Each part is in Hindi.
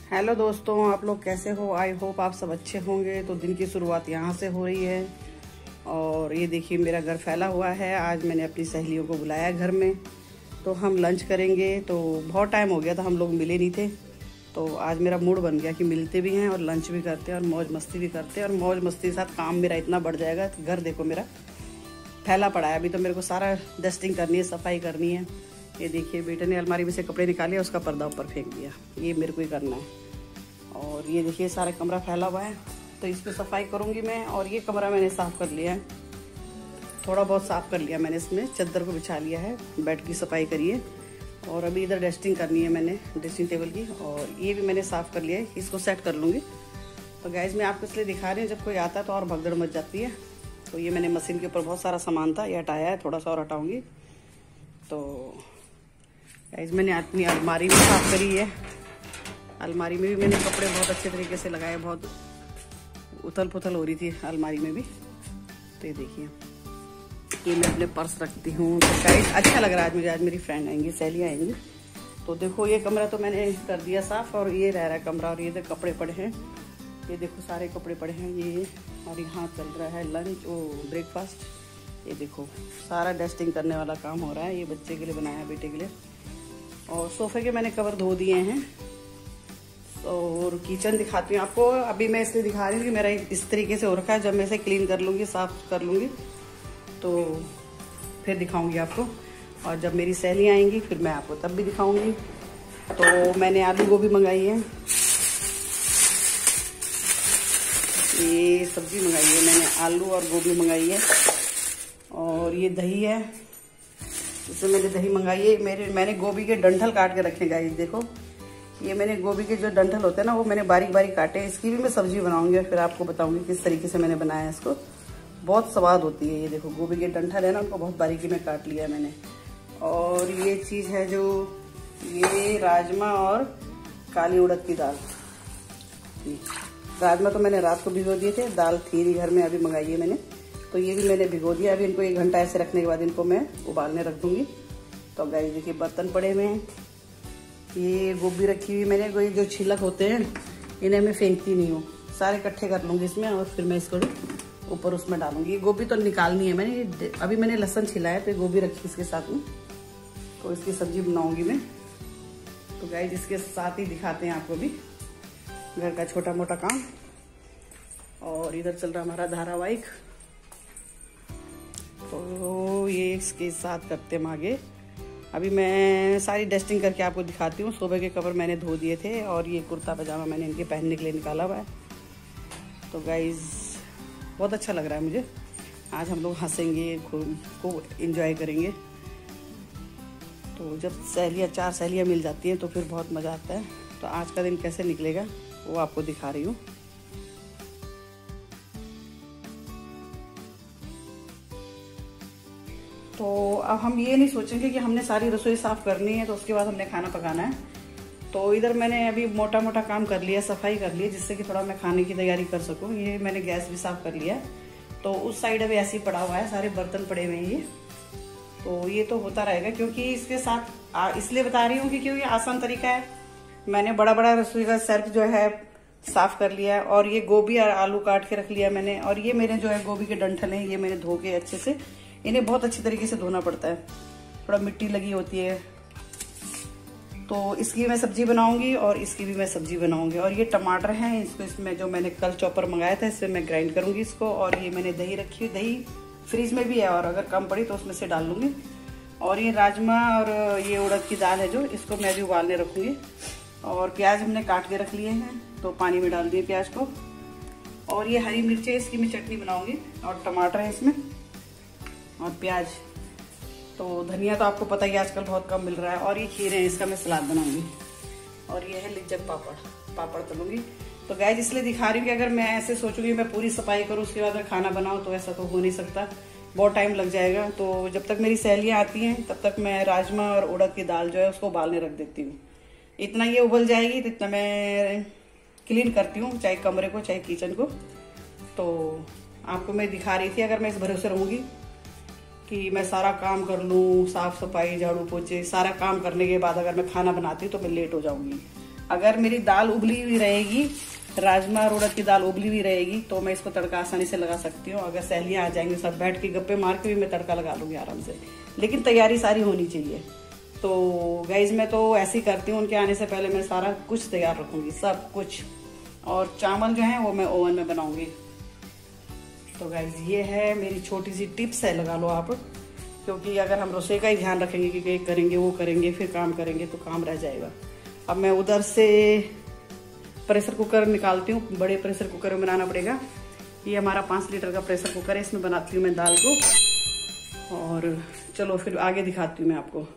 हेलो दोस्तों, आप लोग कैसे हो? आई होप आप सब अच्छे होंगे। तो दिन की शुरुआत यहाँ से हो रही है और ये देखिए मेरा घर फैला हुआ है। आज मैंने अपनी सहेलियों को बुलाया घर में, तो हम लंच करेंगे। तो बहुत टाइम हो गया था, हम लोग मिले नहीं थे, तो आज मेरा मूड बन गया कि मिलते भी हैं और लंच भी करते हैं और मौज मस्ती भी करते हैं। और मौज मस्ती के साथ काम मेरा इतना बढ़ जाएगा। घर देखो मेरा फैला पड़ा है। अभी तो मेरे को सारा डस्टिंग करनी है, सफाई करनी है। ये देखिए बेटे ने अलमारी में से कपड़े निकाले, उसका पर्दा ऊपर फेंक दिया। ये मेरे को ही करना है। और ये देखिए सारा कमरा फैला हुआ है, तो इस पर सफाई करूँगी मैं। और ये कमरा मैंने साफ़ कर लिया है, थोड़ा बहुत साफ़ कर लिया मैंने। इसमें चादर को बिछा लिया है, बेड की सफाई करिए। और अभी इधर डस्टिंग करनी है मैंने, ड्रेसिंग टेबल की। और ये भी मैंने साफ़ कर लिया है, इसको सेट कर लूँगी। तो गाइस मैं आपको इसलिए दिखा रही हूँ, जब कोई आता है तो और भगदड़ मच जाती है। तो ये मैंने मशीन के ऊपर बहुत सारा सामान था, ये हटाया है, थोड़ा सा और हटाऊँगी। तो गाइस मैंने अपनी अलमारी भी साफ़ करी है। अलमारी में भी मैंने कपड़े बहुत अच्छे तरीके से लगाए, बहुत उथल पुथल हो रही थी अलमारी में भी। तो ये देखिए, ये मैं अपने पर्स रखती हूँ। तो गाइस अच्छा लग रहा है आज मुझे। आज मेरी फ्रेंड आएंगी, सहेलियाँ आएंगी। तो देखो ये कमरा तो मैंने कर दिया साफ़, और ये रह रहा है कमरा। और ये तो कपड़े पड़े हैं, ये देखो सारे कपड़े पड़े हैं ये। और यहाँ चल रहा है लंच, ब्रेकफास्ट। ये देखो सारा डस्टिंग करने वाला काम हो रहा है। ये बच्चे के लिए बनाया है, बेटे के लिए। और सोफे के मैंने कवर धो दिए हैं। और किचन दिखाती हूँ आपको। अभी मैं इसलिए दिखा रही हूँ कि मेरा इस तरीके से हो रखा है। जब मैं इसे क्लीन कर लूँगी, साफ कर लूँगी, तो फिर दिखाऊंगी आपको। और जब मेरी सहेली आएंगी फिर मैं आपको तब भी दिखाऊंगी। तो मैंने आलू गोभी मंगाई है, ये सब्जी मंगाई है मैंने, आलू और गोभी मंगाई है। और ये दही है, इसमें मैंने दही मंगाई है। मैंने गोभी के डंठल काट के रखे गाइस। देखो ये मैंने गोभी के जो डंठल होते हैं ना, वो मैंने बारीक बारीक काटे हैं। इसकी भी मैं सब्जी बनाऊंगी और फिर आपको बताऊंगी किस तरीके से मैंने बनाया है इसको। बहुत स्वाद होती है। ये देखो गोभी के डंठल है ना, उनको बहुत बारीकी में काट लिया है मैंने। और ये चीज़ है जो, ये राजमा और काली उड़द की दाल। राजमा तो मैंने रात को भिगो दिए थे, दाल थी नहीं घर में, अभी मंगाई है मैंने। तो ये भी मैंने भिगो दिया। अभी इनको 1 घंटा ऐसे रखने के बाद इनको मैं उबालने रख दूंगी। तो गाइस देखिए बर्तन पड़े हुए हैं। ये गोभी रखी हुई मैंने, कोई जो छिलक होते हैं इन्हें मैं फेंकती नहीं हूँ, सारे इकट्ठे कर लूँगी इसमें। और फिर मैं इसको ऊपर उसमें डालूंगी। ये गोभी तो निकालनी है मैंने। अभी मैंने लहसुन छिलाया, तो गोभी रखी इसके साथ में, तो इसकी सब्जी बनाऊंगी मैं। तो गाइस इसके साथ ही दिखाते हैं आपको भी घर का छोटा मोटा काम। और इधर चल रहा हमारा धारावाहिक, तो ये इसके साथ करते हैं आगे। अभी मैं सारी डस्टिंग करके आपको दिखाती हूँ। सोफे के कवर मैंने धो दिए थे, और ये कुर्ता पजामा मैंने इनके पहनने के लिए निकाला हुआ है। तो गाइस बहुत अच्छा लग रहा है मुझे। आज हम लोग हंसेंगे, खूब एंजॉय करेंगे। तो जब सहेलियाँ, 4 सहेलियाँ मिल जाती हैं तो फिर बहुत मज़ा आता है। तो आज का दिन कैसे निकलेगा वो आपको दिखा रही हूँ। तो अब हम ये नहीं सोचेंगे कि हमने सारी रसोई साफ़ करनी है तो उसके बाद हमने खाना पकाना है। तो इधर मैंने अभी मोटा मोटा काम कर लिया, सफाई कर ली, जिससे कि थोड़ा मैं खाने की तैयारी कर सकूं। ये मैंने गैस भी साफ़ कर लिया। तो उस साइड अभी ऐसे ही पड़ा हुआ है, सारे बर्तन पड़े हुए हैं ये। तो ये तो होता रहेगा, क्योंकि इसके साथ इसलिए बता रही हूँ कि क्योंकि आसान तरीका है। मैंने बड़ा बड़ा रसोई का सर्फ जो है साफ़ कर लिया है। और ये गोभी और आलू काट के रख लिया मैंने। और ये मेरे जो है गोभी के डंठल हैं, ये मैंने धो के अच्छे से, इन्हें बहुत अच्छी तरीके से धोना पड़ता है, थोड़ा मिट्टी लगी होती है। तो इसकी मैं सब्जी बनाऊंगी और इसकी भी मैं सब्जी बनाऊंगी। और ये टमाटर हैं, इसको इसमें जो मैंने कल चॉपर मंगाया था, इससे मैं ग्राइंड करूंगी इसको। और ये मैंने दही रखी, दही फ्रीज में भी है, और अगर कम पड़ी तो उसमें से डाल लूंगी। और ये राजमा और ये उड़द की दाल है जो, इसको मैं भी उबालने रखूंगी। और प्याज हमने काट के रख लिए हैं, तो पानी में डाल दिए प्याज को। और ये हरी मिर्चें, इसकी मैं चटनी बनाऊंगी। और टमाटर है इसमें, और प्याज। तो धनिया तो आपको पता ही आजकल बहुत कम मिल रहा है। और ये खीरे हैं, इसका मैं सलाद बनाऊंगी। और ये है लिज्जत पापड़ तलूंगी। तो गाइस इसलिए दिखा रही हूँ कि अगर मैं ऐसे सोचूंगी मैं पूरी सफाई करूँ उसके बाद मैं खाना बनाऊँ, तो ऐसा तो हो नहीं सकता, बहुत टाइम लग जाएगा। तो जब तक मेरी सहेलियाँ आती हैं तब तक मैं राजमा और उड़द की दाल जो है उसको उबालने रख देती हूँ। इतना ये उबल जाएगी तो इतना मैं क्लीन करती हूँ, चाहे कमरे को चाहे किचन को। तो आपको मैं दिखा रही थी, अगर मैं इस भरोसे रहूँगी कि मैं सारा काम कर लूँ, साफ सफाई झाड़ू पोछे सारा काम करने के बाद अगर मैं खाना बनाती हूँ तो मैं लेट हो जाऊंगी। अगर मेरी दाल उबली हुई रहेगी, राजमा और उड़द की दाल उबली हुई रहेगी, तो मैं इसको तड़का आसानी से लगा सकती हूँ। अगर सहेलियां आ जाएंगे सब बैठ के गप्पे मार के भी मैं तड़का लगा लूंगी आराम से, लेकिन तैयारी सारी होनी चाहिए। तो गाइज मैं तो ऐसे ही करती हूँ, उनके आने से पहले मैं सारा कुछ तैयार रखूंगी, सब कुछ। और चावल जो है वो मैं ओवन में बनाऊंगी। तो गाइज ये है मेरी छोटी सी टिप्स है, लगा लो आप, क्योंकि अगर हम रसोई का ही ध्यान रखेंगे कि ये करेंगे वो करेंगे फिर काम करेंगे तो काम रह जाएगा। अब मैं उधर से प्रेशर कुकर निकालती हूँ, बड़े प्रेशर कुकर में बनाना पड़ेगा। ये हमारा 5 लीटर का प्रेशर कुकर है, इसमें बनाती हूँ मैं दाल को। और चलो फिर आगे दिखाती हूँ मैं आपको।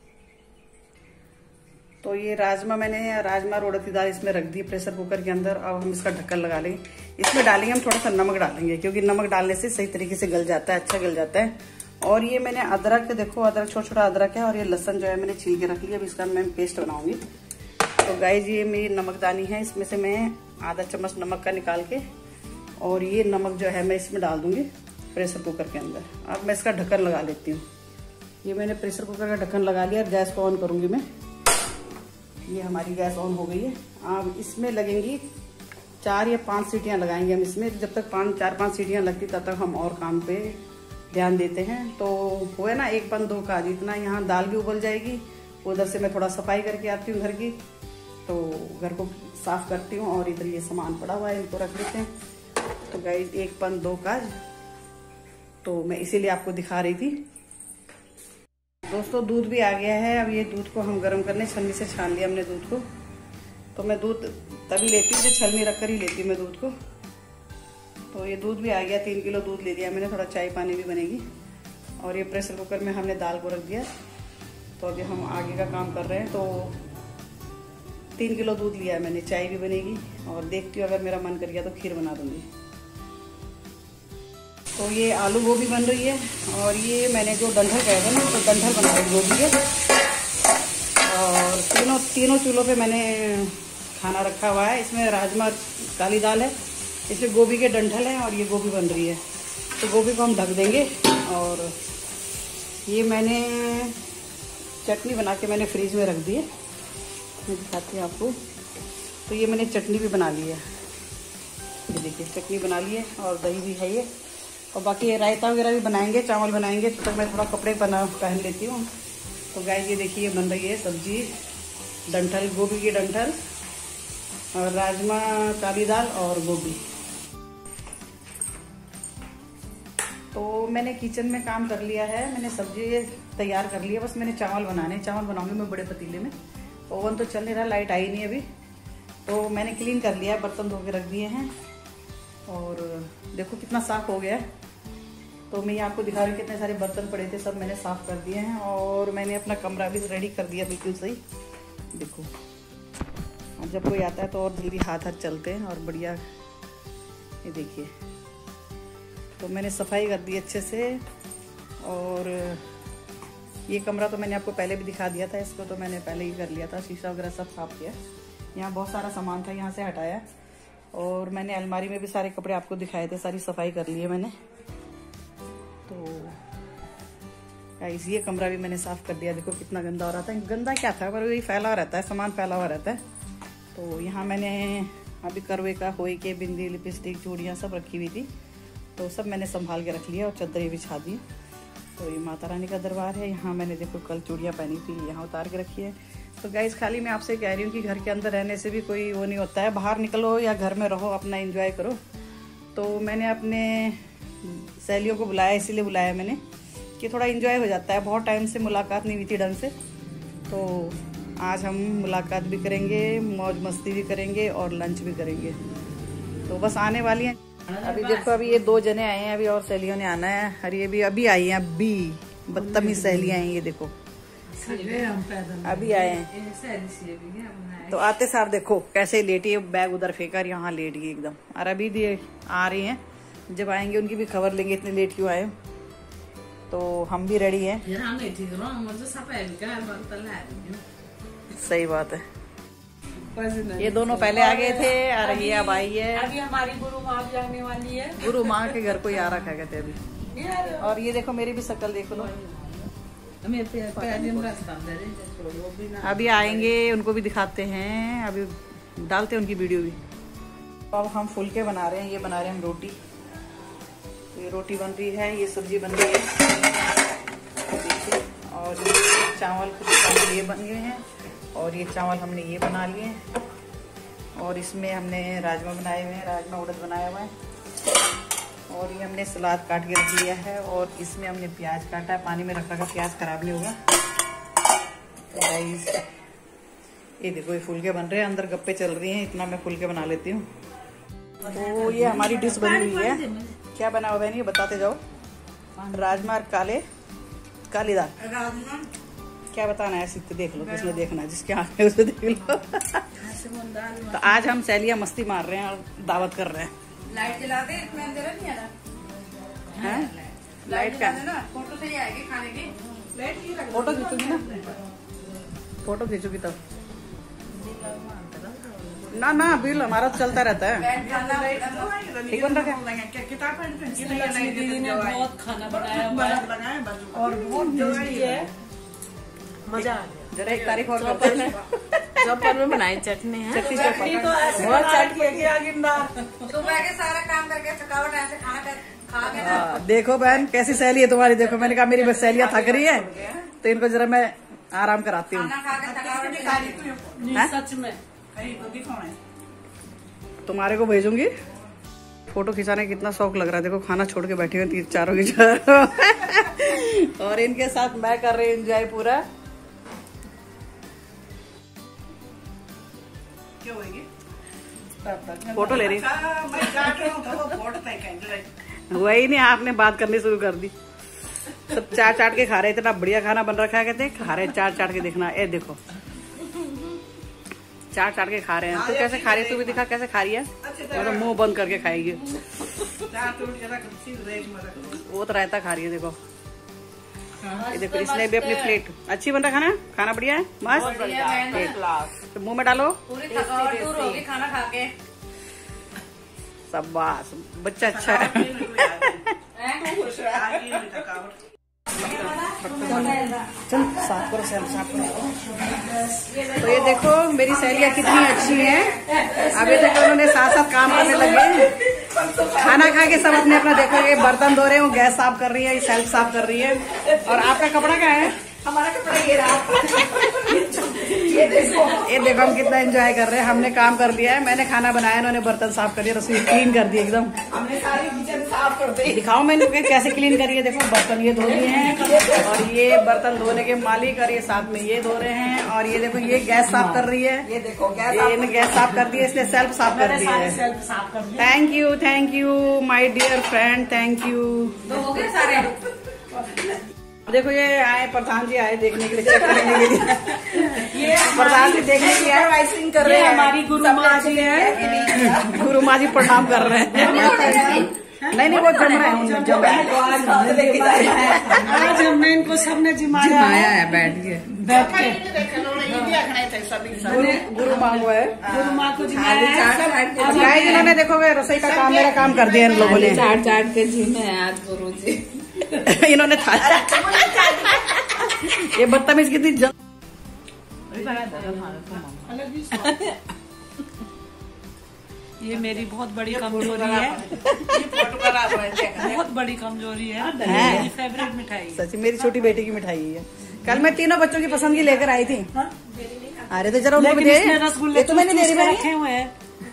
तो ये राजमा और उड़द की दाल इसमें रख दी प्रेशर कुकर के अंदर। अब हम इसका ढक्कन लगा लेंगे। इसमें डालेंगे हम थोड़ा सा नमक डालेंगे, क्योंकि नमक डालने से सही तरीके से गल जाता है, अच्छा गल जाता है। और ये मैंने अदरक, देखो अदरक छोटा छोटा अदरक है, और ये लहसुन जो है मैंने छील के रख लिया। अब इसका मैं पेस्ट बनाऊंगी। तो गाइस ये मेरी नमकदानी है, इसमें से मैं आधा चम्मच नमक का निकाल के, और ये नमक जो है मैं इसमें डाल दूंगी प्रेशर कुकर के अंदर। अब मैं इसका ढक्कन लगा लेती हूँ। ये मैंने प्रेशर कुकर का ढक्कन लगा लिया। गैस को ऑन करूंगी मैं। ये हमारी गैस ऑन हो गई है। अब इसमें लगेंगी 4 या 5 सीटियां लगाएंगे हम इसमें। जब तक 4-5 सीटियां लगती तब तक हम और काम पे ध्यान देते हैं। तो हुए ना 1 बन 2 काज, इतना यहाँ दाल भी उबल जाएगी। उधर से मैं थोड़ा सफाई करके आती हूँ घर की, तो घर को साफ करती हूँ। और इधर ये सामान पड़ा हुआ है, इनको रख देते हैं। तो गाइस 1 बन 2 काज, तो मैं इसीलिए आपको दिखा रही थी। दोस्तों दूध भी आ गया है। अब ये दूध को हम गर्म करने, छन्नी से छान लिया हमने दूध को। तो मैं दूध तभी लेती हूँ जब छलनी रख कर ही लेती हूँ मैं दूध को। तो ये दूध भी आ गया, 3 किलो दूध ले लिया मैंने, थोड़ा चाय पानी भी बनेगी। और ये प्रेशर कुकर में हमने दाल को रख दिया। तो अभी हम आगे का काम कर रहे हैं। तो 3 किलो दूध लिया है मैंने, चाय भी बनेगी। और देखती हूँ अगर मेरा मन कर गया तो खीर बना दूंगी। तो ये आलू गोभी बन रही है। और ये मैंने जो डंठल कहे थे ना, तो डंठल बना रही गोभी के। और तीनों चूल्हों पे मैंने खाना रखा हुआ है। इसमें राजमा काली दाल है, इसमें गोभी के डंठल है, और ये गोभी बन रही है। तो गोभी को हम ढक देंगे। और ये मैंने चटनी बना के मैंने फ्रीज में रख दी है, मैं दिखाती हूँ आपको। तो ये मैंने चटनी भी बना ली है, ये देखिए चटनी बना ली है। और दही भी है ये। और बाकी ये रायता वगैरह भी बनाएंगे, चावल बनाएंगे। तो मैं थोड़ा कपड़े पहन लेती हूँ। तो गाइस ये देखिए बन रही है सब्जी, डंठल, गोभी की डंठल और राजमा काली दाल और गोभी। तो मैंने किचन में काम कर लिया है, मैंने सब्जी तैयार कर लिया। बस मैंने चावल बनाऊंगी मैं बड़े पतीले में। ओवन तो चल नहीं रहा, लाइट आई नहीं अभी। तो मैंने क्लीन कर लिया, बर्तन धो के रख दिए हैं। और देखो कितना साफ हो गया है। तो मैं ये आपको दिखा रही हूँ, कितने सारे बर्तन पड़े थे सब मैंने साफ कर दिए हैं। और मैंने अपना कमरा भी रेडी कर दिया बिल्कुल सही। देखो अब जब कोई आता है तो और जल्दी हाथ चलते हैं और बढ़िया। ये देखिए, तो मैंने सफाई कर दी अच्छे से। और ये कमरा तो मैंने आपको पहले भी दिखा दिया था, इसको तो मैंने पहले ही कर लिया था, शीशा वगैरह सब साफ किया। यहाँ बहुत सारा सामान था, यहाँ से हटाया। और मैंने अलमारी में भी सारे कपड़े आपको दिखाए थे, सारी सफाई कर ली है मैंने। तो गाइस ये कमरा भी मैंने साफ कर दिया। देखो कितना गंदा हो रहा था, गंदा क्या था पर वही फैला हुआ रहता है, सामान फैला हुआ रहता है। तो यहाँ मैंने अभी करवे का, होई के, बिंदी, लिपस्टिक, चूड़ियाँ सब रखी हुई थी। तो सब मैंने संभाल के रख लिया और चद्दरें बिछा दी। तो ये माता रानी का दरबार है। यहाँ मैंने देखो कल चूड़ियाँ पहनी थी, यहाँ उतार के रखी है। तो गाइस खाली मैं आपसे कह रही हूँ कि घर के अंदर रहने से भी कोई वो नहीं होता है, बाहर निकलो या घर में रहो, अपना एंजॉय करो। तो मैंने अपने सहेलियों को बुलाया, इसीलिए बुलाया मैंने कि थोड़ा एंजॉय हो जाता है। बहुत टाइम से मुलाकात नहीं हुई थी ढंग से। तो आज हम मुलाकात भी करेंगे, मौज मस्ती भी करेंगे और लंच भी करेंगे। तो बस आने वाली हैं। अभी देखो अभी ये 2 जने आए हैं, अभी और सहेलियों ने आना है। और ये भी अभी आई हैं, अभी बदतमीज सहेलियां हैं ये देखो, अभी आए हैं। तो आते सार देखो कैसे लेटी है, बैग उधर फेंकर यहाँ लेट गई एकदम। और अभी आ रही हैं, जब आएंगे उनकी भी खबर लेंगे इतने लेट क्यों आए। तो हम भी रेडी हैं। सही बात है, ये दोनों पहले आ गए थे और ये अब आई है। अभी हमारी गुरु माँ जाने वाली है, गुरु माँ के घर को आ रखा कहते अभी। और ये देखो मेरी भी शक्ल देख लो, अभी आएंगे, उनको भी दिखाते हैं, अभी डालते हैं उनकी वीडियो भी। अब हम फुलके बना रहे हैं, ये बना रहे हैं हम रोटी। ये रोटी बन रही है, ये सब्जी बन रही है, और ये चावल कुछ ये बन गए हैं, और ये चावल हमने ये बना लिए हैं, और इसमें हमने राजमा बनाए हुए हैं, राजमा उड़द बनाया हुआ है, और ये हमने सलाद काट के रख लिया है, और इसमें हमने प्याज काटा है, पानी में रख रखा, प्याज खराब नहीं होगा। ये देखो ये फुलके बन रहे हैं, अंदर गप्पे चल रही हैं, इतना मैं फुलके बना लेती हूँ। तो ये हमारी डिश बनी हुई है। क्या बना हुआ है ये बताते जाओ। राजमा और काली दाल। क्या बताना है, सीखते देख लो, किसने देखना है, जिसके आँख है उसे देख लो। तो आज हम सहेलियां मस्ती मार रहे हैं और दावत कर रहे हैं। लाइट जला दे, इसमें अंधेरा नहीं आ रहा है? लाइट का फोटो सही आएगी खाने की। फोटो खींचूगी ना, फोटो खींचूगी तब ना। ना बिल हमारा तो चलता रहता है। ठीक बन रहा है, दीदी ने बहुत खाना बनाया हुआ है और बहुत टेस्टी है, मजा आ गया। जरा एक तारीख और करते हैं। चौपर में बनाई चटनी है, चटनी तो ऐसे बहुत चटनी सुबह के सारा काम करके थकावट ऐसे खाना खा के। देखो बहन कैसी सहेली है तुम्हारी, देखो मैंने कहा मेरी सहेलियां थक रही है तो इनको जरा मैं आराम कराती हूँ। सच में तुम्हारे को भेजूंगी। फोटो खिंचाने का कितना शौक लग रहा है, देखो खाना छोड़ के बैठी हुई चारों की चारों। और इनके साथ मैं कर रही हूँ एंजॉय पूरा। फोटो ले रही वही नहीं, आपने बात करनी शुरू कर दी। सब चाट चाट के खा रहे, इतना बढ़िया खाना बन रखा है, कहते खा रहे चाट चाट के देखना। ए देखो चाट चाट के खा रहे हैं। तो कैसे खा रही है, तू भी दिखा कैसे खा रही है। वो तो मुंह बंद करके खाएगी, वो तो रायता खा रही है। देखो ये देखो, इसने भी अपनी प्लेट अच्छी बन रहा खाना, खाना बढ़िया है, मस्त। तो मुंह में डालो, पूरी थकावट दूर होगी खाना खा के। शाबाश बच्चा अच्छा है। चल साफ करो, साफ करो। तो ये देखो मेरी सहेलियां कितनी अच्छी हैं। अभी तक उन्होंने साथ साथ काम करने लगे, खाना खा के सब अपने अपना। देखो ये बर्तन धो रहे हैं, वो गैस साफ कर रही है, ये सेल्फ साफ कर रही है। और आपका कपड़ा क्या है? हमारा कपड़ा ये रहा। ये देखो हम कितना एंजॉय कर रहे हैं। हमने काम कर लिया है, मैंने खाना बनाया, इन्होंने बर्तन साफ कर दिया, रसोई क्लीन कर दी एकदम। हमने सारी किचन साफ कर दी। दिखाओ मैंने कैसे क्लीन करी है। देखो बर्तन ये धो दिए हैं, और ये बर्तन धोने के मालिक, और ये साथ में ये धो रहे हैं। और ये देखो ये गैस साफ कर रही है, ये देखो गैस साफ कर दी है, इसने सेल्फ साफ कर दी है। Thank you my dear friend, thank you. तो हो गए सारे। देखो ये आए प्रधान जी, आए देखने के लिए, चेक करने के लिए। ये प्रधान जी देखने के लिए आए, कर रहे हैं। हमारी गुरु माँ जी है, गुरु माँ जी प्रणाम कर रहे हैं। नहीं वो जम रहे हैं, आज हमने इनको सबने जिमाया है बैठ के। गुरु माँ को है, गुरु माँ को जिमाया। इन्होंने देखो रसोई का काम, मेरा काम कर दिया इन लोगों ने। चाट चाट के जिमे आज गुरु जी। इन्होंने था ये बदतमीज कितनी ये मेरी बहुत बड़ी कमजोरी है, बहुत बड़ी कमजोरी है। मेरी फेवरेट मिठाई, सच मेरी छोटी बेटी की मिठाई है। कल मैं तीनों बच्चों की पसंद की लेकर आई थी। अरे तो जरा उनको दे, रसगुल्ले तो मैंने दे रखे हुए हैं।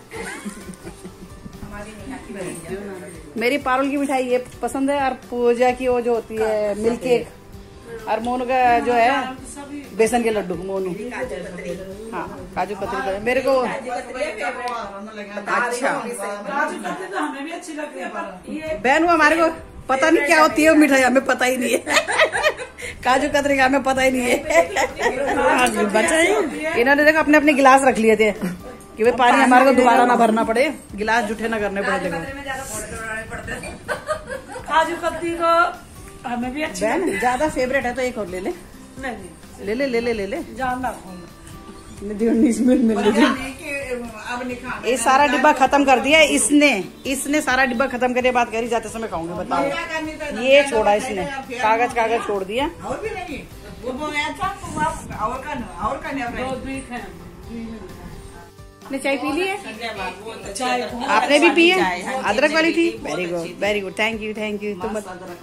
मेरी पारुल की मिठाई ये पसंद है, और पूजा की वो जो होती है मिल्क केक, और मोनू का जो है बेसन के लड्डू। मोनू हाँ काजू कतरी मेरे को अच्छा। हमें भी अच्छी लगती है बहन, वो हमारे को पता नहीं क्या होती है मिठाई, हमें पता ही नहीं है। काजू कतरी का हमें पता ही नहीं है। बचा ही इन्होंने देखो अपने अपने गिलास रख लिए थे कि भाई पानी हमारे को दोबारा ना भरना पड़े, गिलास जूठे ना करने पड़े। देखो काजू कतरी को हमें भी अच्छी बहन ज्यादा फेवरेट है तो एक और ले ले। नहीं ले ले ले ले ले ले जानना। ये सारा डिब्बा खत्म कर दिया इसने सारा डिब्बा खत्म करने बात करी, जाते समय खाऊंगी। बताओ ये छोड़ा इसने, कागज छोड़ दिया। आपने चाय पी ली है? चाय आपने भी पी है? अदरक वाली थी? Very good very good, thank you तुम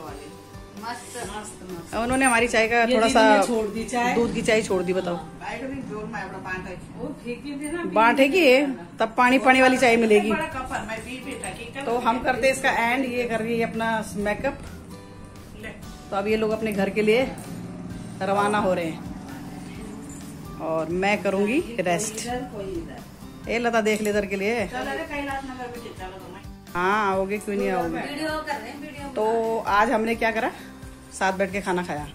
उन्होंने हमारी चाय का थोड़ा सा छोड़ दी चाय, दूध की चाय छोड़ दी। बताओ बांटेगी तब पानी वाली चाय मिलेगी। तो हम करते इसका एंड, ये कर रही है अपना मेकअप। तो अब ये लोग अपने घर के लिए रवाना हो रहे हैं और मैं करूंगी रेस्ट। ए लता देख ले इधर के लिए। हाँ आओगे, क्यों नहीं आओगे। तो आज हमने क्या करा, साथ बैठ के खाना खाया।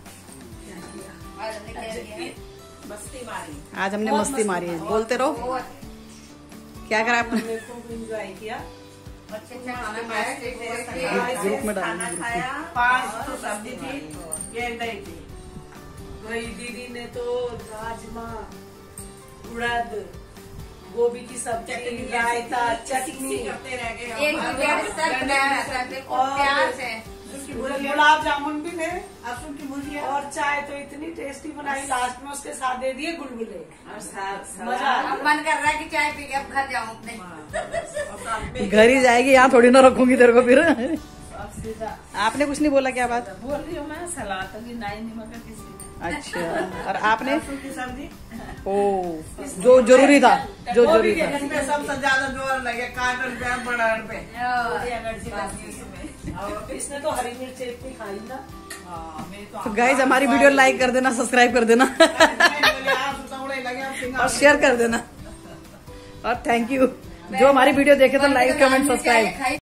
आज हमने मस्ती मारी है, बोलते रहो। क्या करा आपने? ग्रुप में डालना। 5 तो सब्जी थी, ये दही थी। वही दीदी ने तो राजमा, उड़द, गोभी की सब्जी, रायता, चटनी, गुलाब जामुन भी थे और चाय तो इतनी टेस्टी बनाई। लास्ट में उसके साथ दे दिए गुलगुले। मजा मन कर रहा है कि चाय पी के अब घर जाऊं अपने। घर ही जाएगी, यहाँ थोड़ी ना रखूंगी तेरे को फिर। आपने कुछ नहीं बोला, क्या बात बोल रही हूँ मैं? सलाद तो नहीं नमक किसी। अच्छा, और आपने? सब्जी ओ जो जरूरी था, जो जरूरी था। सबसे ज्यादा जोर लगे काटन पे, बड़न पे। इसने तो हरी मिर्च इतनी खाई ना। तो गाइस हमारी वीडियो लाइक कर देना, सब्सक्राइब कर देना और शेयर कर देना। और थैंक यू जो हमारी वीडियो देखे तो लाइक कमेंट सब्सक्राइब।